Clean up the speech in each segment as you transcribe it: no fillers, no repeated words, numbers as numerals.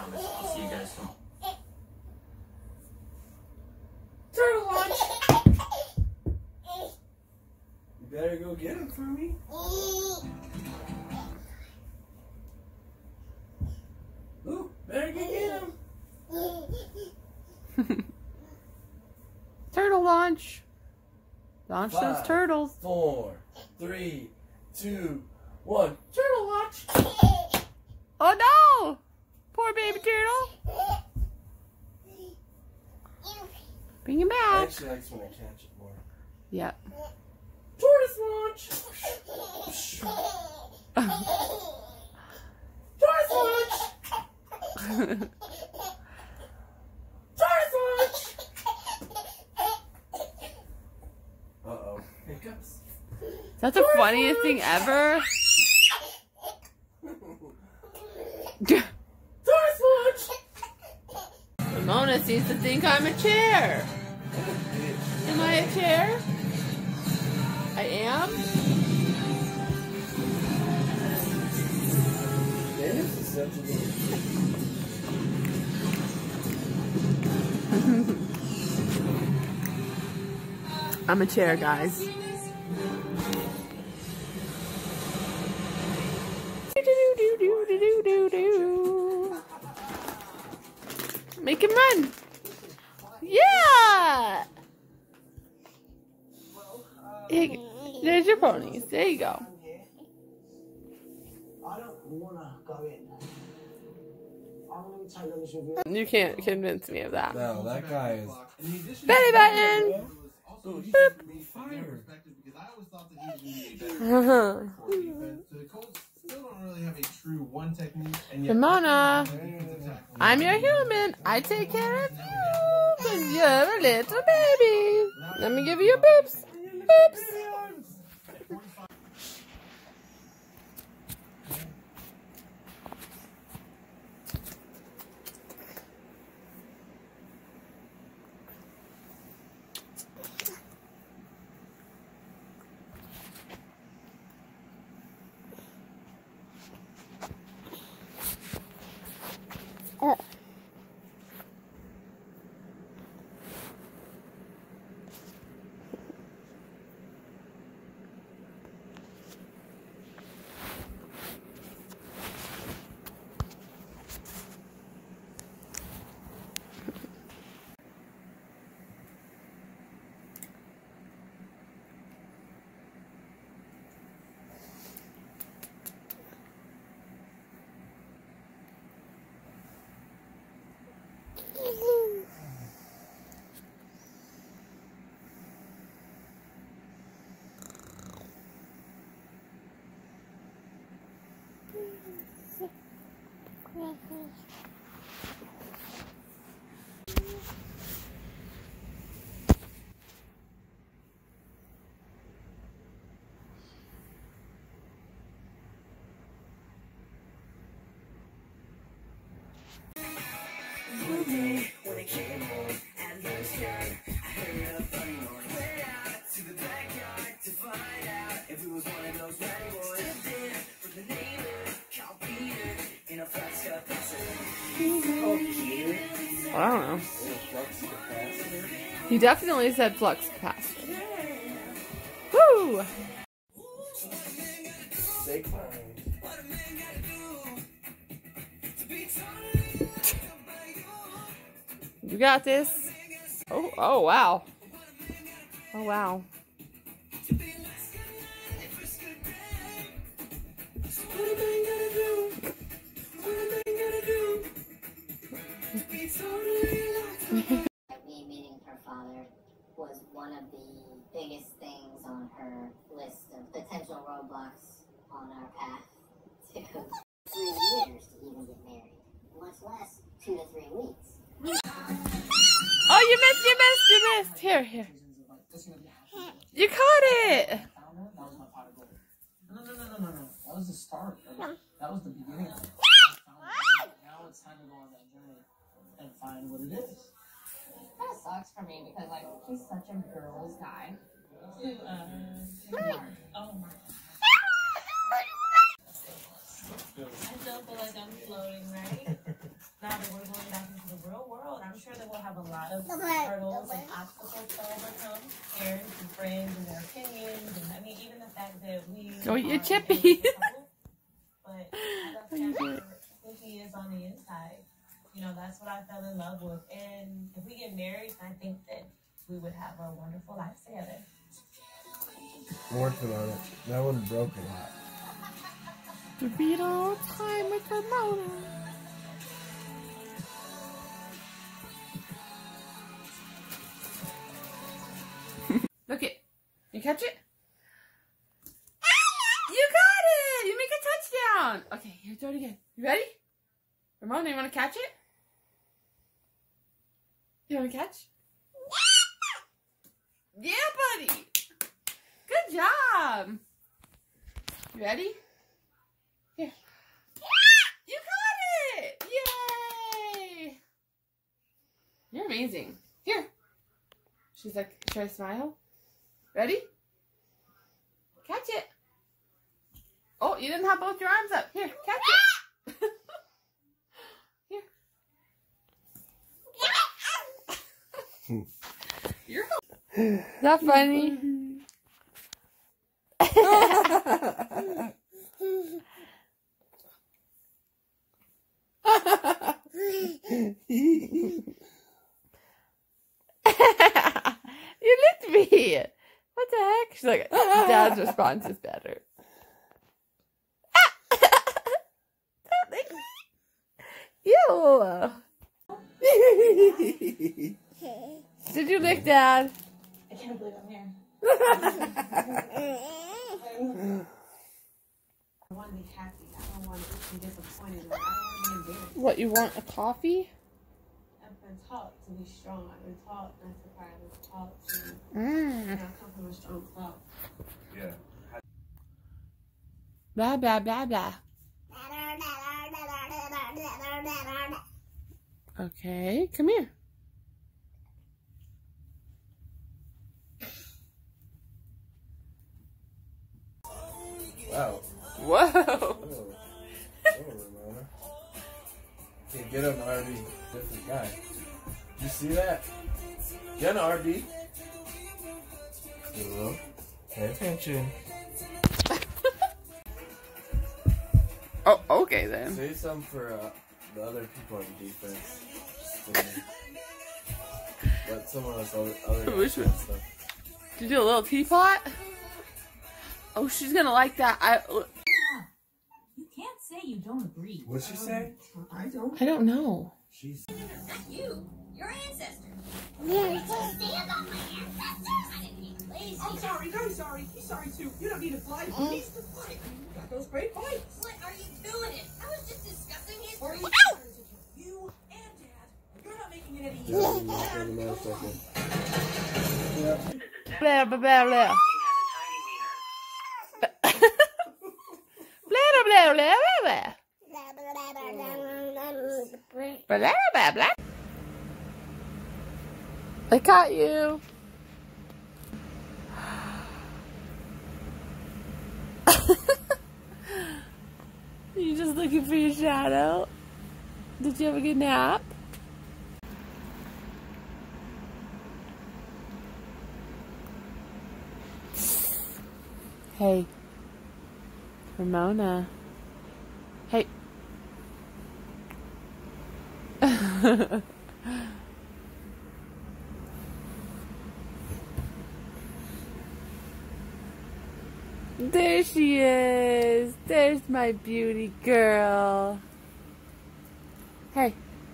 promise. I'll see you guys soon. Turtle lunch! You better go get him for me. Ooh, better go get him. Turtle launch. Launch 5, those turtles. 4, 3, 2, 1. Turtle launch. Oh no! Poor baby turtle. Bring him I back. actually like when I catch it more. Yep. Tortoise launch. Tortoise launch. Tortoise launch. Uh-oh. Hiccups. That's the funniest thing ever. Tortoise launch. Ramona seems to think I'm a chair. Am I a chair? I am? This is such a little... I'm a chair, guys. Make him run. Yeah. There's your ponies. There you go. I don't want to go in. I'm going to take on this review. You can't convince me of that. No, that guy is... Belly button. Oh, he's fired. Ramona, I'm your human. I take care of you because you're a little baby. Let me give you your boops. Boops. Oh. When I came home at lunchtime, I heard a funny noise. Went out to the backyard to find out if it was one of those bad boys. Stepped in with the neighbor, called Peter, in a flux capacitor. Oh, cute. I don't know. Flux capacitor. He definitely said flux capacitor. Woo! Stay kind. You got this. Oh, oh wow. Oh wow. Me meeting her father was one of the biggest things on her list of potential roadblocks on our path to 3 years to even get married, much less 2 to 3 weeks. Oh, you missed. Here. You caught it. No. That was the start. That was the beginning of it. Now it's time to go on that journey and find what it is. It kind of sucks for me because like he's such a girl's guy. Oh my. I still feel like I'm floating, right? Not I'm sure that we'll have a lot of hurdles and obstacles to overcome. Parents and friends and their opinions, and I mean, even the fact that we Go eat your are chippy. a couple, but I love Kevin for who he is on the inside. You know, that's what I fell in love with. And if we get married, I think that we would have a wonderful life together. I'm working on it. That one broke a lot. To beat all time with Ramona. Look it. You catch it? You got it! You make a touchdown! Okay, here, throw it again. You ready? Ramona, you want to catch it? You want to catch? Yeah, buddy! Good job! You ready? Here. You got it! Yay! You're amazing. Here. She's like, should I smile? Ready? Catch it. Oh, you didn't have both your arms up. Here, catch it. Here. You're Is that funny? You licked me. What the heck? She's like, Dad's response is better. Don't lick me. Ew. Did you lick Dad? I can't believe I'm here. I want to be happy. I don't want to be disappointed. I don't want to be embarrassed. What, you want a coffee? I've been taught to be strong. I've been taught not to cry. I've been taught to come from a strong place. Yeah. Blah, blah, blah, blah. Okay, come here. Wow. Whoa. Oh, Ramona. Can't get on the RV. Different guy. Did you see that? Get on the RV. Hello. Pay attention. Oh, okay then. Say something for the other people on defense. Just, let someone else other Which guys one? stuff. Did you do a little teapot? Oh, she's gonna like that. You can't say you don't agree. What'd she say? I don't. I don't know. She's. You, your ancestor. Stand on my ancestors. I didn't mean lazy. I'm sorry, very sorry. He's sorry too. You don't need to fly. He needs to fly. You got those great bikes. What are you doing it? I was just discussing history. You and Dad. You're not making it any Yeah, easier. Blah, blah, blah, blah. Blah, blah, blah, blah, blah. Blah, blah, blah. I caught you. You just looking for your shadow? Did you have a good nap? Hey, Ramona. Hey. There she is. There's my beauty girl. Hey.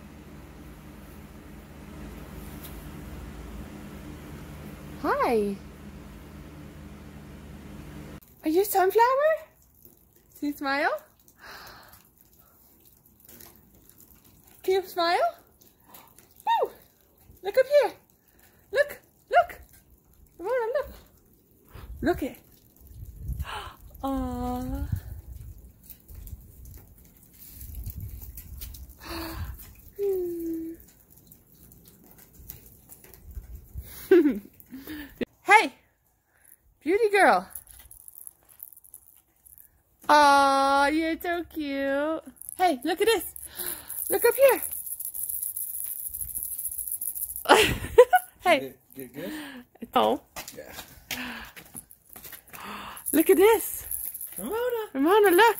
Hi. Are you sunflower? Can you smile? Can you smile? Woo! Look up here. Look, look. Ramona, look. Look it. Aww. Hey, beauty girl. Aw, you're so cute. Hey, look at this. Look up here. Get good? Oh. Yeah. Look at this. Ramona, look.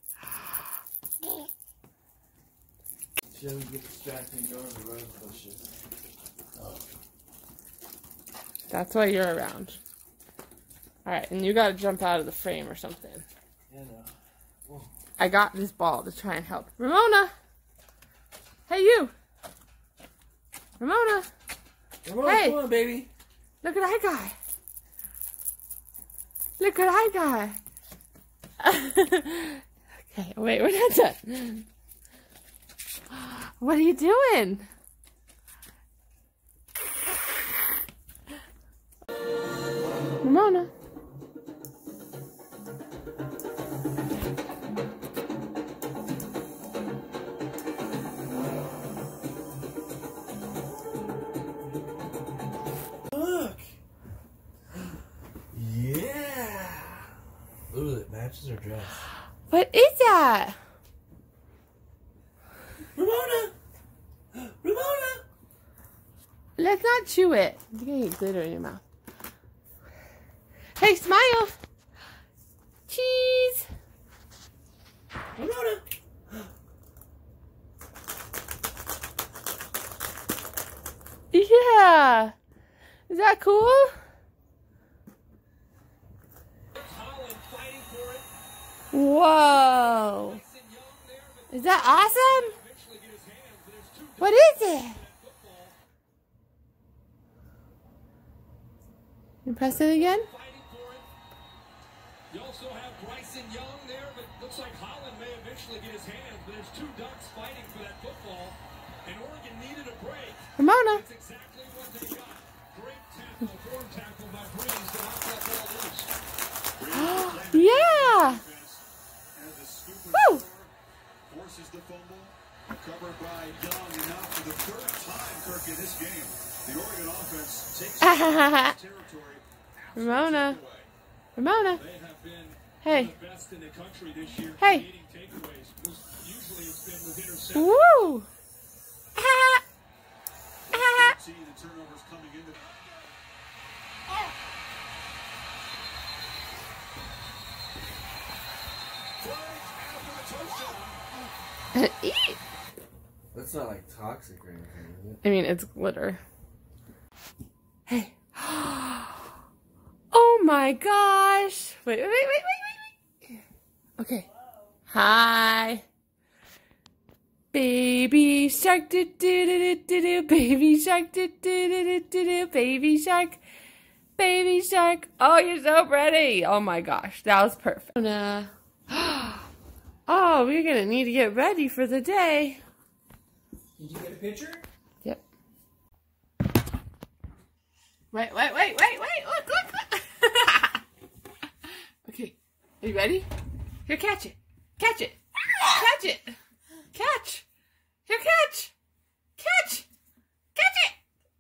She doesn't get distracted and go on the road bushes. Oh. That's why you're around. Alright, and you gotta jump out of the frame or something. Yeah, no. Whoa. I got this ball to try and help. Ramona! Hey, you! Ramona! Ramona, Hey. come on, baby. Look what I got. Look what I got. Okay, wait, we're not done. What are you doing? Ramona. Look. Yeah. Ooh, it matches her dress. What is that? Ramona. Ramona. Let's not chew it. You're gonna get glitter in your mouth. Hey, smile. Cheese. Ramona. Yeah. Is that cool? Whoa. Is that awesome? What is it? You press it again? You also have Bryson Young there, but looks like Holland may eventually get his hands, but there's two Ducks fighting for that football, and Oregon needed a break. Ramona. That's exactly what they got. Great tackle, form tackle by Breeze to knock that ball loose. Yeah. Woo. Forces the fumble, recovered by Young, and now for the third time, Kirk, in this game, the Oregon offense takes territory. Ramona. Ramona. They have been Hey. the best in the country this year. Hey. Creating takeaways. Usually it's been with interceptions. Woo. See the turnovers coming into Eat. That's not like toxic or anything, is it? I mean, it's glitter. Hey. Oh my gosh. Wait. Okay. Hi. Baby shark, do do do do do. Baby shark, do do do do do. Baby shark. Baby shark. Oh, you're so pretty. Oh my gosh. That was perfect. Oh, we're gonna need to get ready for the day. Did you get a picture? Yep. Wait. Look. Okay. Are you ready? Here, catch it. Catch it. Catch it. Catch. Here, catch. Catch. Catch it.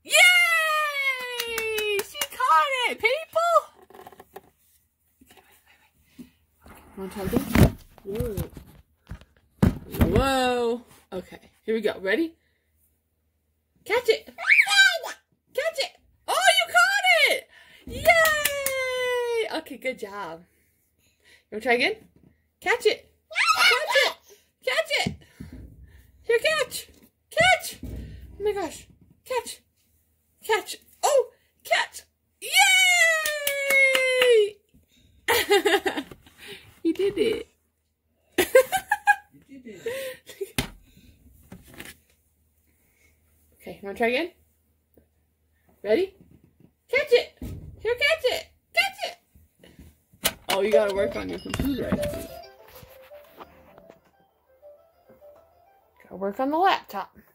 Yay! She caught it, people. Okay, wait. Want to try again? Whoa. Okay, here we go. Ready? Catch it. Catch it. Oh, you caught it. Yay. Okay, good job. You want to try again? Catch it. Catch it. Catch it. Here, catch. Catch. Oh my gosh. Catch. Catch. Oh, catch. Yay. You did it. You did it. Okay, want to try again? Ready? Catch it. Here, catch it. Catch it. Oh, you got to work on your computer. Got to work on the laptop.